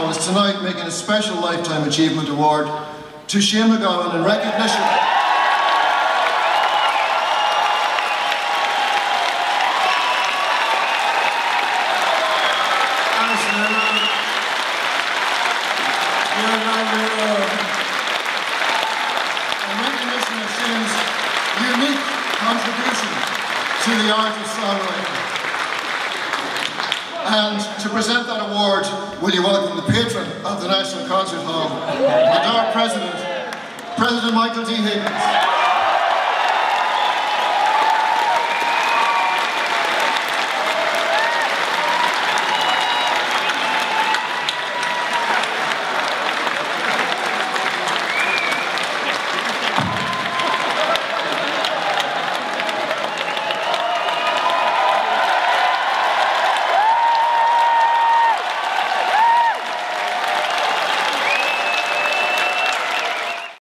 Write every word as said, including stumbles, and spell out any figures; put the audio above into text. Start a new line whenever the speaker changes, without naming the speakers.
McGowan is tonight making a special Lifetime Achievement Award to Shane McGowan in recognition of Shane's unique contribution to the art of songwriting. And to present that award, will you welcome the patron of the National Concert Hall and our President, President Michael D. Higgins.